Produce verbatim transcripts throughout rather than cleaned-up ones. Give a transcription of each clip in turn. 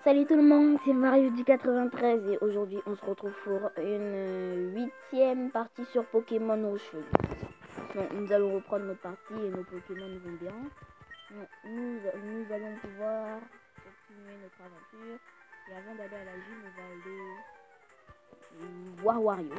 Salut tout le monde, c'est Mario du quatre-vingt-treize et aujourd'hui on se retrouve pour une huitième partie sur Pokémon Rocheux. Donc nous allons reprendre notre partie et nos Pokémon vont bien. Donc, nous, nous allons pouvoir continuer notre aventure. Et avant d'aller à la gym, on va aller voir Wario.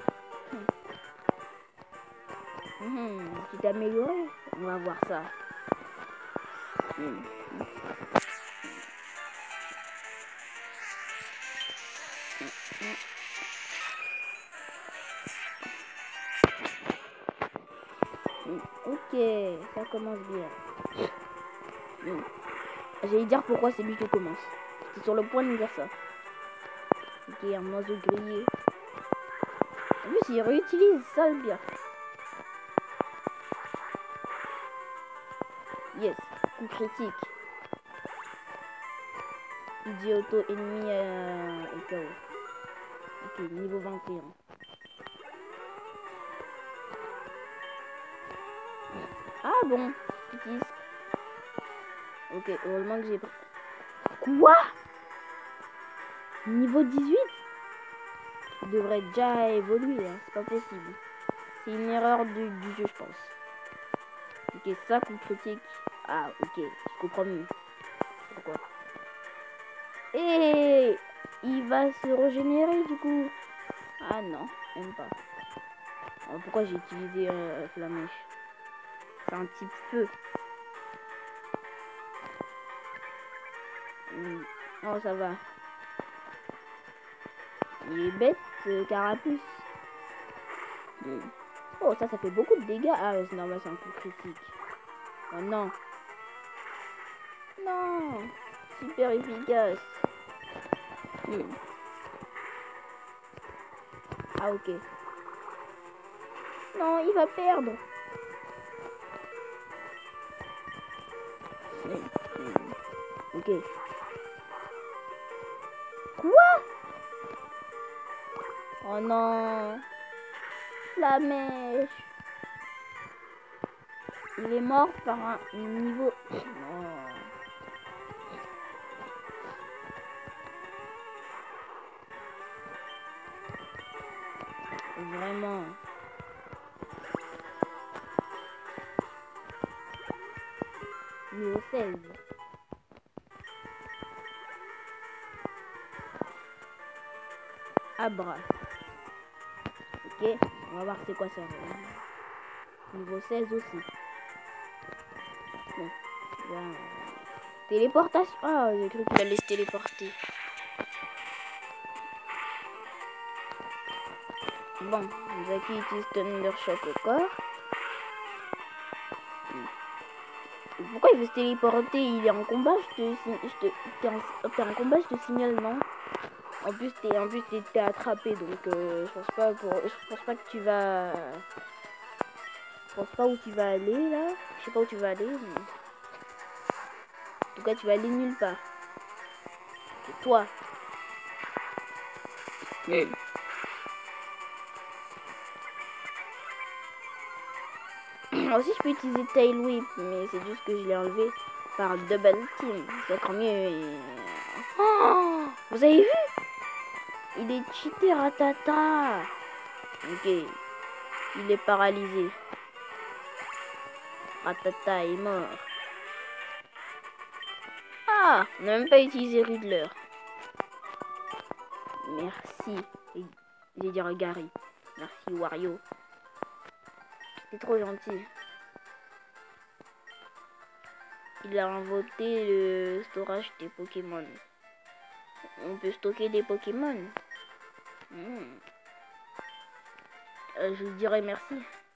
Hmm. Hmm, tu t'es amélioré? On va voir ça. Hmm. Ok, ça commence bien. Mm. J'allais dire pourquoi c'est lui qui commence. C'est sur le point de dire ça. Ok, un oiseau grillé. En plus, il réutilise ça le bien. Yes, coup critique. Idioto ennemi euh, et K O. Ok, niveau vingt et un. Ah bon, petit. Ok, heureusement que j'ai pas. Quoi? Niveau dix-huit? Il devrait déjà évoluer, hein. C'est pas possible. C'est une erreur du, du jeu, je pense. Ok, ça, coup critique. Ah, ok, je comprends mieux. Pourquoi? Et il va se régénérer du coup. Ah non, même pas. Alors, pourquoi j'ai utilisé euh, Flamèche? C'est un type feu. Mm. Oh, ça va. Il est bête, ce carapuce. Mm. Oh, ça, ça fait beaucoup de dégâts. Ah, c'est normal, c'est un coup critique. Oh non. Non. Super efficace. Mm. Ah, ok. Non, il va perdre. Mm. Mm. Ok. Quoi? Oh non. La mèche. Il est mort par un niveau... Oh. Vraiment. Niveau seize. Abra. Ok, on va voir c'est quoi ça. Niveau seize aussi. Bon. Bien. Téléportation. Ah, j'ai cru qu'il allait se téléporter. Bon, Zaki utilise Thunder Shock au corps. Pourquoi il veut se téléporter? Il est en combat, je te, je te, t'es en, t'es en combat, je te signale, non? En plus, t'es, en plus, t'es, t'es attrapé, donc euh, je pense pas pour, je pense pas que tu vas, je pense pas où tu vas aller là. Je sais pas où tu vas aller, mais en tout cas, tu vas aller nulle part. C'est toi. Mm. Aussi, je peux utiliser Tail Whip, mais c'est juste que je l'ai enlevé par Double Team. C'est encore mieux. Et... Oh, vous avez vu? Il est cheaté, Ratata. Ok. Il est paralysé. Ratata est mort. Ah, on n'a même pas utilisé Riddler. Merci. J'ai dit Gary. Merci Wario. C'est trop gentil. Il a invoqué le storage des Pokémon. On peut stocker des Pokémon. Hmm. Euh, je lui dirai merci.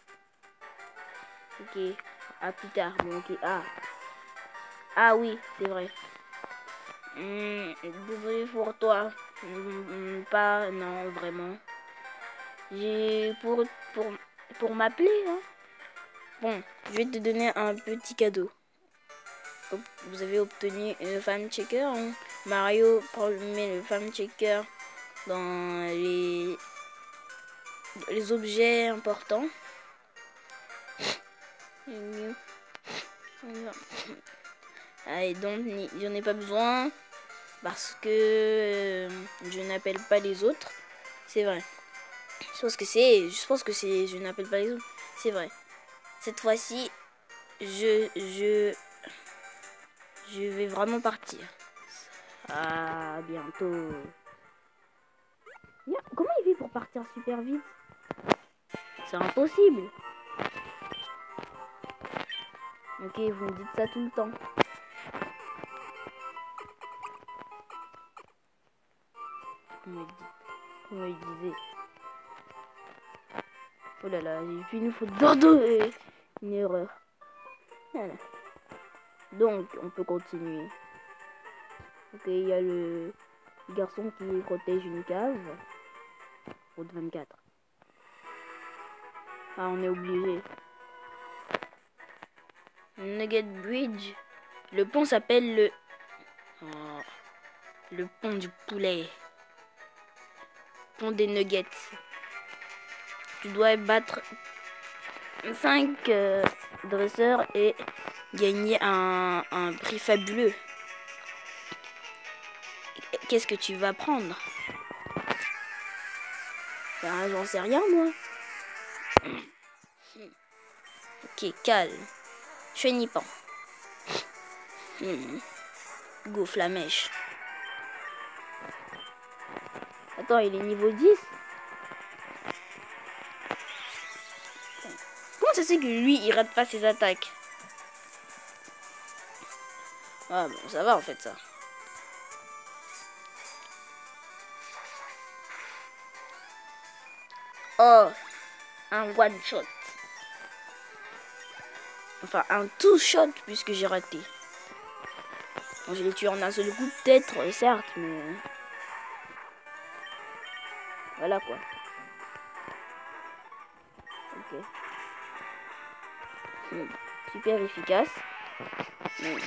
Ok. À plus tard. Bon, ok. Ah. Ah oui, c'est vrai. Hmm. Désolé pour toi. Hmm, pas. Non, vraiment. J'ai pour pour pour m'appeler. Hein. Bon, je vais te donner un petit cadeau. Vous avez obtenu le Farm Checker. Hein. Mario met le Farm Checker dans les, les objets importants. Allez, donc j'en ai pas besoin. parce que euh, je n'appelle pas les autres. C'est vrai. Je pense que c'est... Je pense que c'est... Je n'appelle pas les autres. C'est vrai. Cette fois-ci, je... Je... Je vais vraiment partir. À bientôt. Comment il fait pour partir super vite? C'est impossible. Ok, vous me dites ça tout le temps. Comment il, dit, comment il disait. Oh là là, j'ai fait une faute d'ordre et une erreur. Voilà. Donc, on peut continuer. Ok, il y a le garçon qui protège une cave. Route vingt-quatre. Ah, on est obligé. Nugget Bridge. Le pont s'appelle le... Oh, le pont du poulet. Pont des nuggets. Tu dois battre cinq euh, dresseurs et gagner un, un prix fabuleux. Qu'est-ce que tu vas prendre? Ben, j'en sais rien, moi. Ok, calme. Chenipan. Hmm. Go, Flamèche. Attends, il est niveau dix? Comment ça c'est que lui, il rate pas ses attaques? Ah bon, ça va en fait, ça. Oh, un one shot. Enfin, un two shot puisque j'ai raté. Bon, je l'ai tué en un seul coup, peut-être, certes, mais... Voilà quoi. Ok. Hmm. Super efficace. Hmm.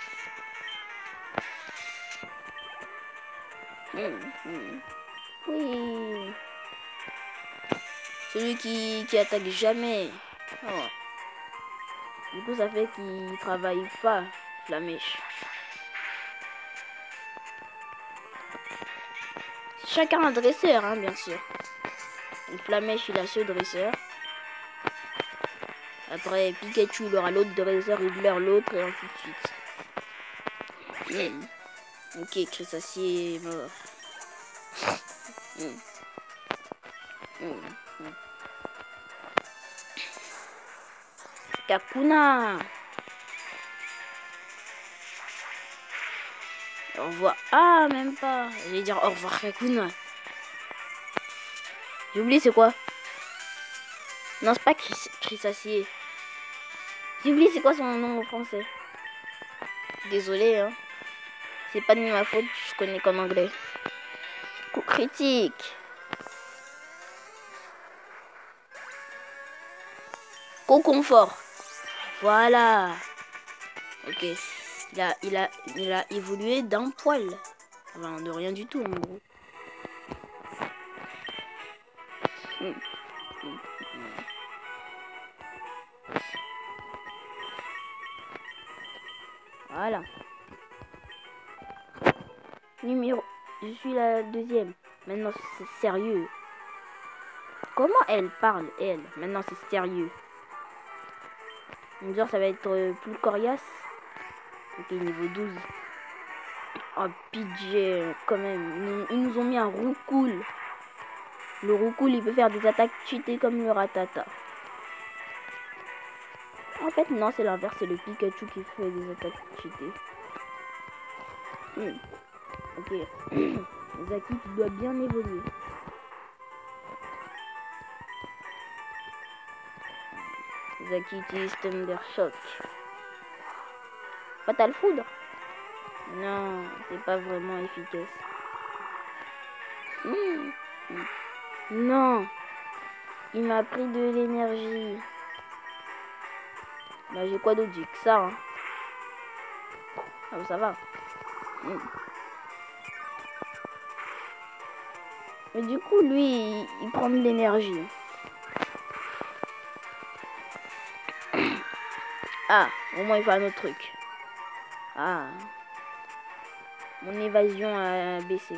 Hmm. Hmm. Oui. Celui qui, qui attaque jamais. Oh. Du coup, ça fait qu'il travaille pas, Flamèche. Chacun un dresseur, hein, bien sûr. Donc, Flamèche, il a ce dresseur. Après, Pikachu, il aura l'autre dresseur, Riddler l'autre, et ainsi de suite. Mm. Ok, Crésacier est mort. Mm. Mm. Mm. Kakuna. Au revoir. Ah, même pas. Je vais dire au revoir, Kakuna. J'ai oublié, c'est quoi? Non, c'est pas Crésacier. J'ai oublié, c'est quoi son nom en français? Désolé, hein. C'est pas de ma faute, je connais qu'en anglais. Coup critique. Co-confort. Voilà. Ok. Il a, il a, il a évolué d'un poil. Enfin, de rien du tout, en gros. Mm. Mm. Voilà. Numéro... Je suis la deuxième. Maintenant, c'est sérieux. Comment elle parle, elle? Maintenant, c'est sérieux. Genre, ça va être euh, plus coriace. Ok, niveau douze. Oh, P J, quand même. Ils nous ont mis un roucoule. Le roucoule, il peut faire des attaques cheatées comme le ratata. En fait, non, c'est l'inverse. C'est le Pikachu qui fait des attaques cheatées. Hmm. Ok. Zaki, tu dois bien évoluer. Zaki utilise Thunder Shock. Fatal Foudre? Non, c'est pas vraiment efficace. Mmh. Non, il m'a pris de l'énergie. Bah, j'ai quoi d'autre? J'ai que ça. Hein. Ah, bah, ça va. Mmh. Mais du coup, lui, il, il prend de l'énergie. Ah, au moins il fait un autre truc. Ah. Mon évasion a baissé.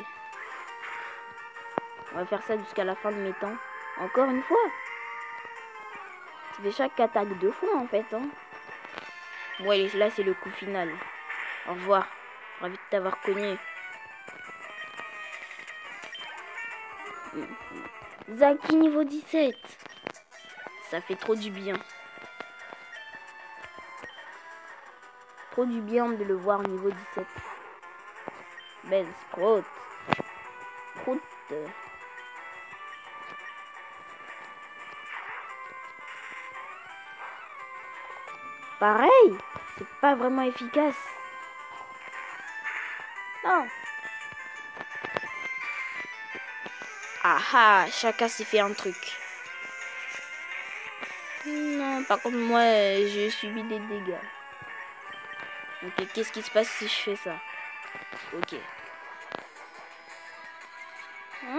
On va faire ça jusqu'à la fin de mes temps. Encore une fois. Tu fais chaque attaque deux fois en fait. Hein. Ouais, là c'est le coup final. Au revoir. Ravi de t'avoir cogné. Zaki niveau dix-sept. Ça fait trop du bien. Trop du bien de le voir niveau dix-sept. Belle Sprout. Sprout. Pareil, c'est pas vraiment efficace. Non. Ah ah, chacun s'est fait un truc. Non, par contre, moi, j'ai subi des dégâts. Ok, qu'est-ce qui se passe si je fais ça? Ok. Hein?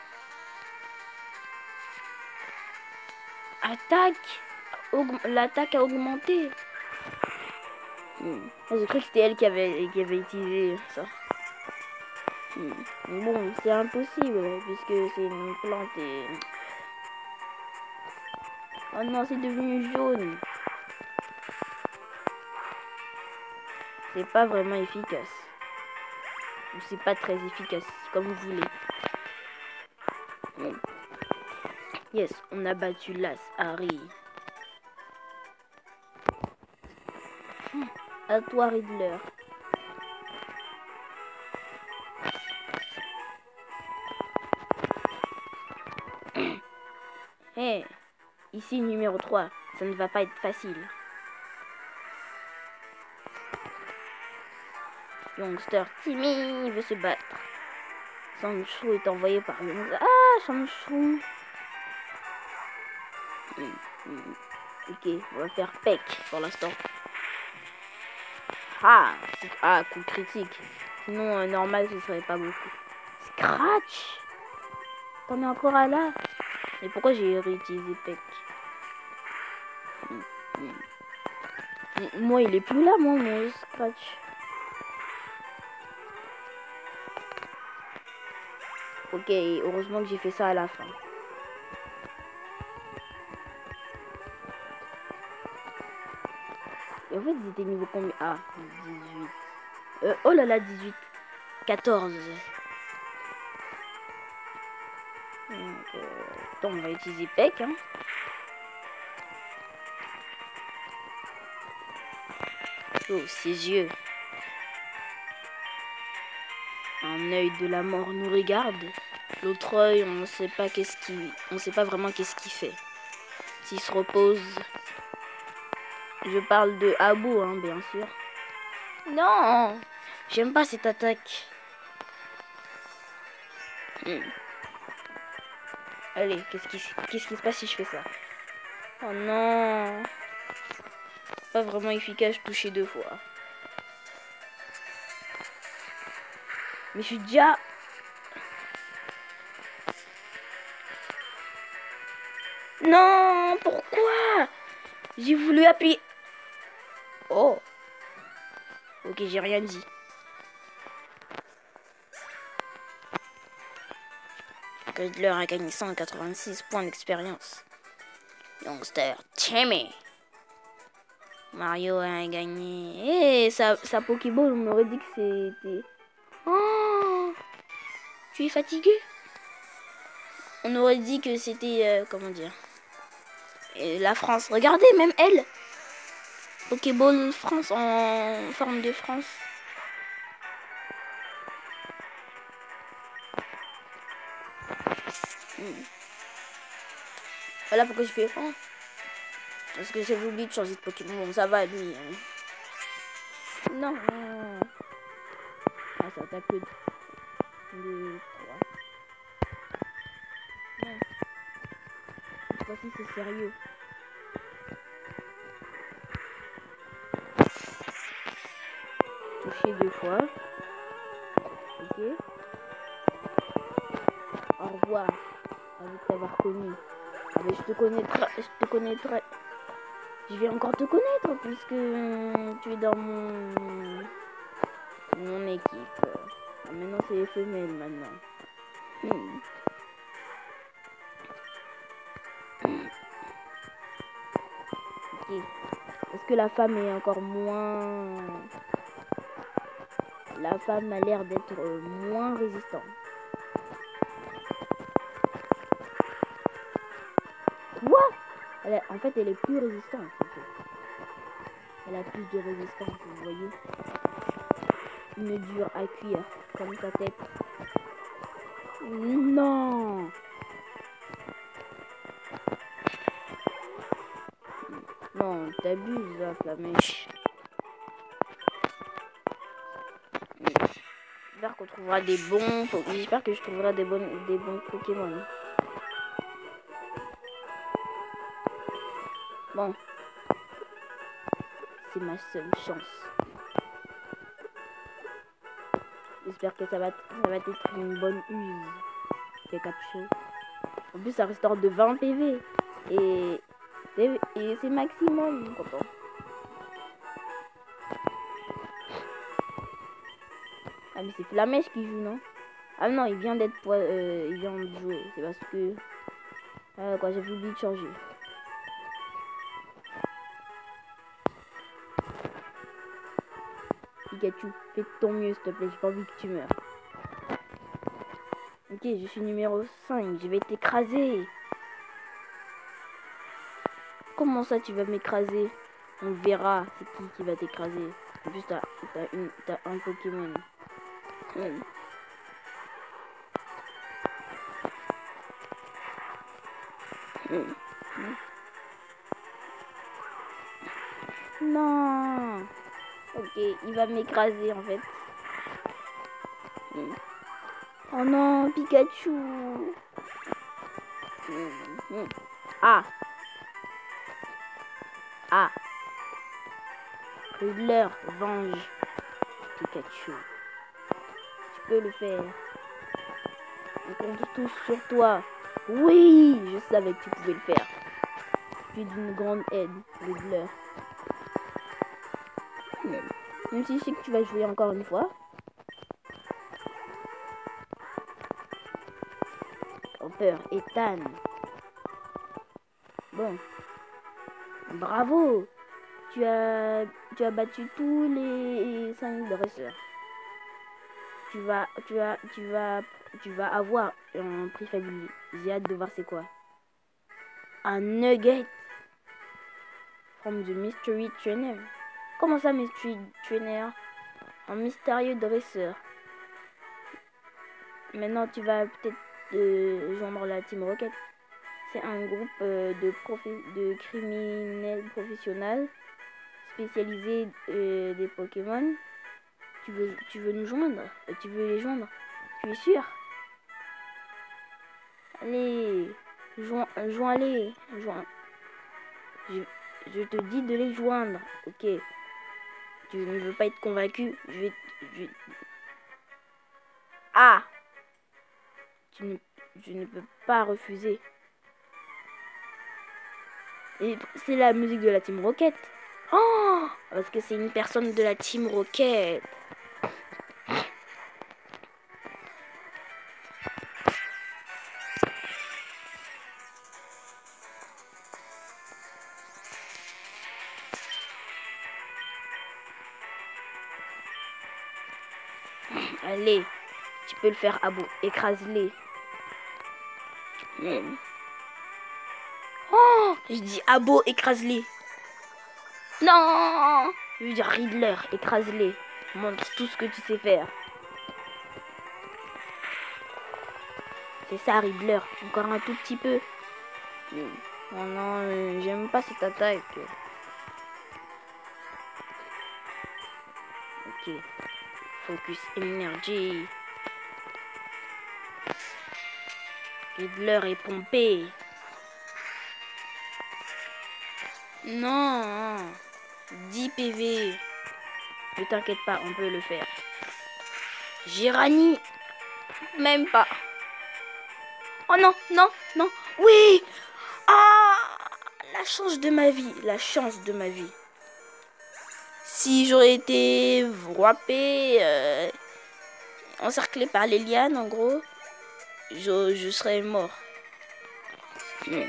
Attaque. L'attaque a augmenté. Hmm. J'ai cru que c'était elle qui avait, qui avait utilisé ça. Hmm. Bon, c'est impossible puisque c'est une plante et... Oh non, c'est devenu jaune. C'est pas vraiment efficace. Ou c'est pas très efficace, comme vous voulez. Hmm. Yes, on a battu l'as, Harry. Hmm. À toi, Riddler. Hé, hey, ici numéro trois, ça ne va pas être facile. Youngster Timmy veut se battre. Sandshrew est envoyé par le... Ah, Sandshrew. Mm, mm. Ok, on va faire Peck pour l'instant. Ah, ah, coup critique. Sinon, euh, normal, ce serait pas beaucoup. Scratch. T'en es encore à là. Et pourquoi j'ai réutilisé Peck? mm, mm. Moi, il est plus là, moi, mon Scratch. Ok, heureusement que j'ai fait ça à la fin. Et en fait, ils étaient niveau combien? Ah, dix-huit. Euh, oh là là, dix-huit. quatorze. Donc, euh, attends, on va utiliser Peck. Hein. Oh, ses yeux. Un œil de la mort nous regarde. L'autre œil, on ne sait pas qu'est-ce qui, on sait pas vraiment qu'est-ce qu'il fait. S'il se repose. Je parle de Abu, hein, bien sûr. Non, j'aime pas cette attaque. Hmm. Allez, qu'est-ce qui, qu'est-ce qui se passe si je fais ça? Oh non, pas vraiment efficace, toucher deux fois. Mais je suis déjà... Non, pourquoi? J'ai voulu appuyer... Oh. Ok, j'ai rien dit. Riddler a gagné cent quatre-vingt-six points d'expérience. Youngster Timmy. Mario a gagné... Eh, hey, sa, sa Pokéball, on m'aurait dit que c'était... Oh, tu es fatigué? On aurait dit que c'était... Euh, comment dire? Et la France. Regardez, même elle. Pokéball France en forme de France. Hmm. Voilà pourquoi je fais... Oh. Parce que j'avais oublié de changer de Pokémon. Bon, ça va, lui. Hein. Non. Ah, ça tape que deux, trois. Non. Cette fois-ci, c'est sérieux. Toucher deux fois. Ok. Au revoir. Ravi de t'avoir connu. Ah, mais je te connaîtrai. Je te connaîtrai. Je vais encore te connaître puisque tu es dans mon, mon équipe. Ah, maintenant c'est les femelles maintenant. Hmm. Ok. Est-ce que la femme est encore moins... La femme a l'air d'être euh, moins résistante. Quoi? Elle a... En fait, elle est plus résistante. En fait. Elle a plus de résistance, vous voyez. Une dure à cuire, comme sa tête. Non. Non, t'abuses là, Flamèche. J'espère qu'on trouvera des bons... J'espère que je trouverai des bons, des bons Pokémon. Bon. C'est ma seule chance. J'espère que ça va, ça va être une bonne use. Pikachu. En plus, ça restaure de vingt P V. Et, et c'est maximum. Content. Ah, mais c'est Flamèche qui joue, non? Ah non, il vient d'être... Euh, il vient de jouer. C'est parce que... Ah, quoi, j'avais oublié de changer. Pikachu, fais de ton mieux, s'il te plaît. J'ai pas envie que tu meurs. Ok, je suis numéro cinq. Je vais t'écraser. Comment ça, tu vas m'écraser? On verra c'est qui qui va t'écraser. En plus, t'as un Pokémon. Hmm. Hmm. Hmm. Non. Ok, il va m'écraser en fait. Hmm. Oh non, Pikachu. Hmm. Ah. Ah. Riddler, venge Pikachu. Tu peux le faire. On compte tous sur toi. Oui, je savais que tu pouvais le faire. Tu es d'une grande aide, Riddler. Même si je sais que tu vas jouer encore une fois. Hopper, Ethan. Bon. Bravo. Tu as, tu as battu tous les cinq dresseurs. Tu vas, tu vas, tu vas, tu vas avoir un prix fabuleux. J'ai hâte de voir c'est quoi. Un nugget from the mystery trainer. Comment ça, mystery trainer? Un mystérieux dresseur. Maintenant, tu vas peut-être euh, joindre la Team Rocket. C'est un groupe euh, de, de criminels professionnels spécialisés euh, des Pokémon. Tu veux, tu veux nous joindre? Tu veux les joindre? Tu es sûr? Allez, joins, joins-les. Joins. Je, je te dis de les joindre. Ok. Tu ne veux pas être convaincu? Je vais... Je... Ah! Tu ne, je ne peux pas refuser. Et c'est la musique de la Team Rocket. Oh! Parce que c'est une personne de la Team Rocket. Allez, tu peux le faire, Abo. Écrase-les. Mmh. Oh, je dis Abo, écrase-les. Non, je veux dire Riddler, écrase-les. Montre tout ce que tu sais faire. C'est ça, Riddler. Encore un tout petit peu. Mmh. Oh non, euh, j'aime pas cette attaque. Ok. Focus Energy. Riddler est pompé. Non. dix P V. Ne t'inquiète pas, on peut le faire. Girani. Même pas. Oh non, non, non. Oui. Ah, la chance de ma vie. La chance de ma vie. Si j'aurais été wrappé, euh, encerclé par les lianes, en gros, je, je serais mort. Hmm.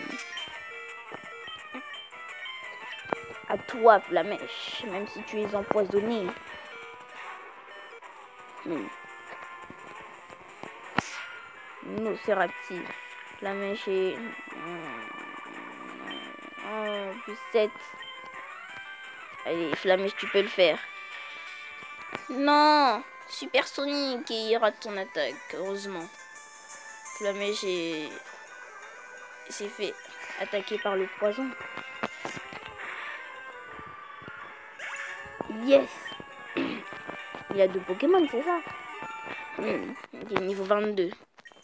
À toi, Flamèche, même si tu es empoisonné. Hmm. Nocérapti. Flamèche est... Oh, plus sept. Allez, Flamèche, tu peux le faire. Non, Supersonic, et il rate ton attaque, heureusement. Flamèche est... s'est fait attaquer par le poison. Yes. Il y a deux Pokémon, c'est ça? Mmh. Il est niveau vingt-deux.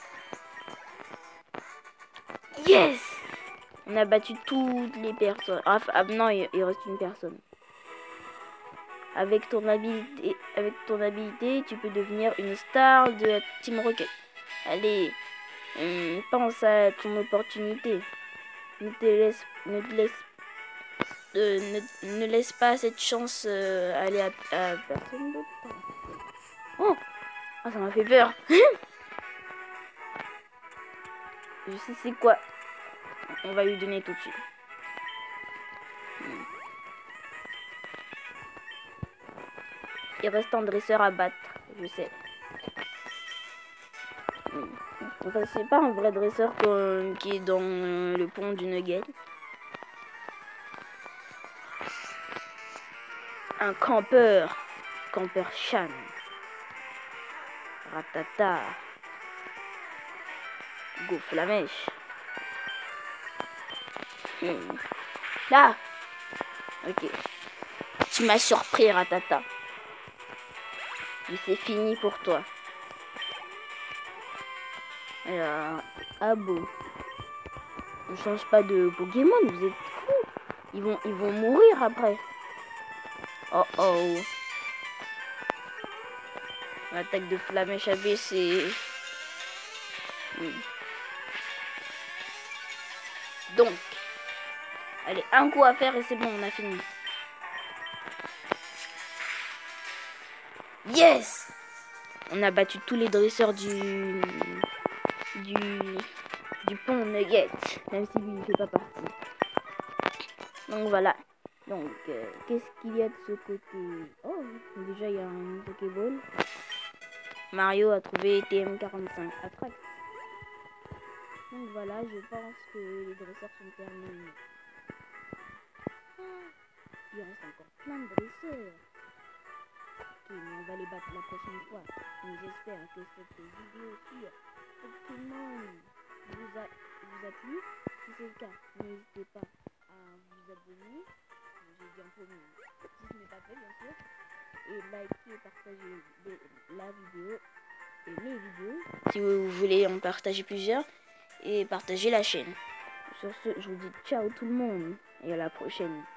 Yes. On a battu toutes les personnes. Ah, ah non, il, il reste une personne. Avec ton habilité, avec ton habilité, tu peux devenir une star de la Team Rocket. Allez, hum, pense à ton opportunité. Ne te laisse, ne te laisse, euh, ne, ne laisse pas cette chance euh, aller à, à personne d'autre. Oh, oh, ça m'a fait peur. Je sais c'est quoi. On va lui donner tout de suite. Hmm. Il reste un dresseur à battre, je sais. Hmm. Enfin, c'est pas un vrai dresseur qui est dans le pont du Nugget. Un campeur. Campeur Chan. Ratata. Go Flamèche. Hmm. Là. Ok. Tu m'as surpris, Ratata. Mais c'est fini pour toi. Alors, ah bon. On change pas de Pokémon, vous êtes fous. Ils vont, ils vont mourir après. Oh oh. L'attaque de Flamèche a baissé. Hmm. Donc, allez, un coup à faire et c'est bon, on a fini. Yes! On a battu tous les dresseurs du du, du pont Nugget, même si lui ne fait pas partie. Donc voilà. Donc, euh, qu'est-ce qu'il y a de ce côté? Oh, déjà il y a un Pokéball. Mario a trouvé T M quarante-cinq Attract. Donc voilà, je pense que les dresseurs sont terminés. Il reste encore plein de dresseurs. Ok, mais on va les battre la prochaine fois. Donc j'espère que cette vidéo sur Pokémon vous a, vous a plu. Si c'est le cas, n'hésitez pas à vous abonner. J'ai dit un peu, mais si ce n'est pas fait, bien sûr. Et liker et partager la vidéo et les vidéos. Si vous voulez en partager plusieurs. Et partager la chaîne. Sur ce, je vous dis ciao tout le monde. Et à la prochaine.